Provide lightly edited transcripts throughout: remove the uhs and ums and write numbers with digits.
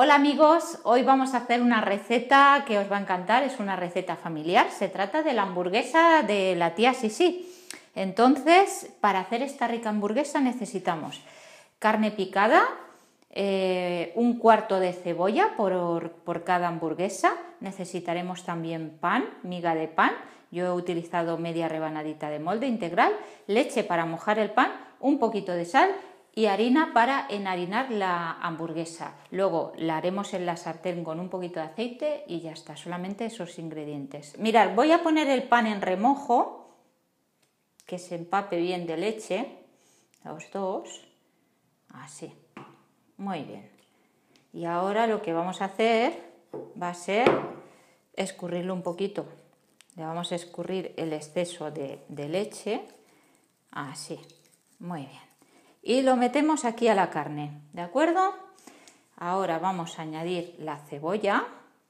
Hola amigos, hoy vamos a hacer una receta que os va a encantar, es una receta familiar, se trata de la hamburguesa de la tía Sisi. Entonces, para hacer esta rica hamburguesa necesitamos carne picada, un cuarto de cebolla por cada hamburguesa, necesitaremos también pan, miga de pan, yo he utilizado media rebanadita de molde integral, leche para mojar el pan, un poquito de sal y harina para enharinar la hamburguesa. Luego la haremos en la sartén con un poquito de aceite y ya está, solamente esos ingredientes. Mirad, voy a poner el pan en remojo, que se empape bien de leche, los dos, así, muy bien. Y ahora lo que vamos a hacer va a ser escurrirlo un poquito. Le vamos a escurrir el exceso de leche, así, muy bien. Y lo metemos aquí a la carne, ¿de acuerdo? Ahora vamos a añadir la cebolla,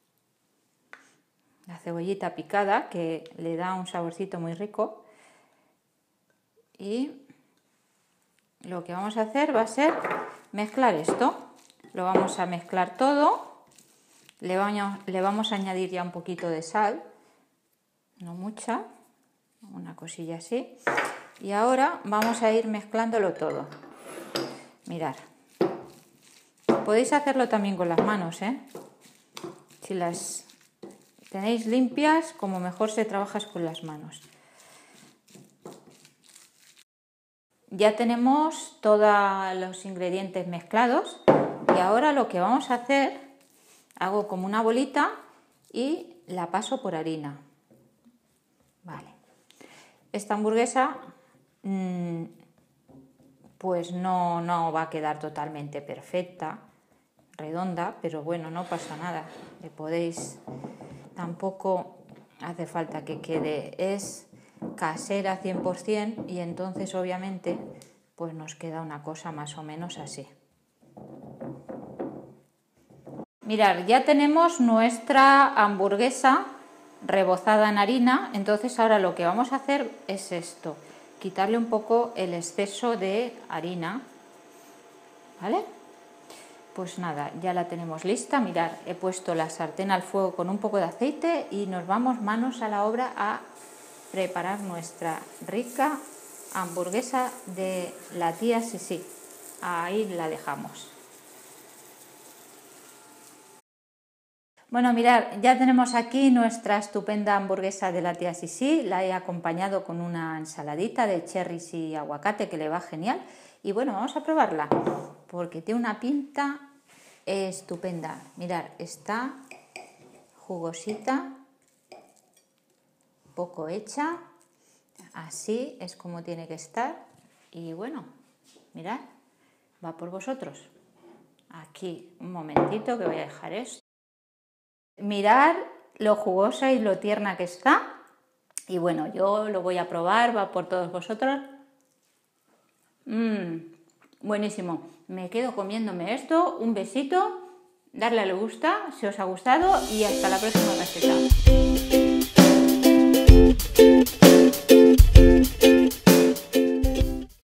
la cebollita picada, que le da un saborcito muy rico. Y lo que vamos a hacer va a ser mezclar esto. Lo vamos a mezclar todo. Le vamos a añadir ya un poquito de sal, no mucha, una cosilla así. Y ahora vamos a ir mezclándolo todo. Mirad, podéis hacerlo también con las manos, ¿eh? Si las tenéis limpias, como mejor se trabaja es con las manos. Ya tenemos todos los ingredientes mezclados y ahora lo que vamos a hacer, hago como una bolita y la paso por harina. Vale. Esta hamburguesa pues no va a quedar totalmente perfecta, redonda, pero bueno, no pasa nada. Le podéis, tampoco hace falta que quede, es casera 100% y entonces obviamente pues nos queda una cosa más o menos así. Mirad, ya tenemos nuestra hamburguesa rebozada en harina, entonces ahora lo que vamos a hacer es esto, quitarle un poco el exceso de harina, ¿vale? Pues nada, ya la tenemos lista. Mirad, he puesto la sartén al fuego con un poco de aceite y nos vamos manos a la obra a preparar nuestra rica hamburguesa de la tía Sisi. Ahí la dejamos. Bueno, mirad, ya tenemos aquí nuestra estupenda hamburguesa de la tía Sisi. La he acompañado con una ensaladita de cherries y aguacate que le va genial. Y bueno, vamos a probarla porque tiene una pinta estupenda. Mirad, está jugosita, poco hecha, así es como tiene que estar. Y bueno, mirad, va por vosotros. Aquí un momentito que voy a dejar esto. Mirad lo jugosa y lo tierna que está. Y bueno, yo lo voy a probar, va por todos vosotros. Buenísimo. Me quedo comiéndome esto. Un besito. Darle a me gusta si os ha gustado y hasta la próxima receta.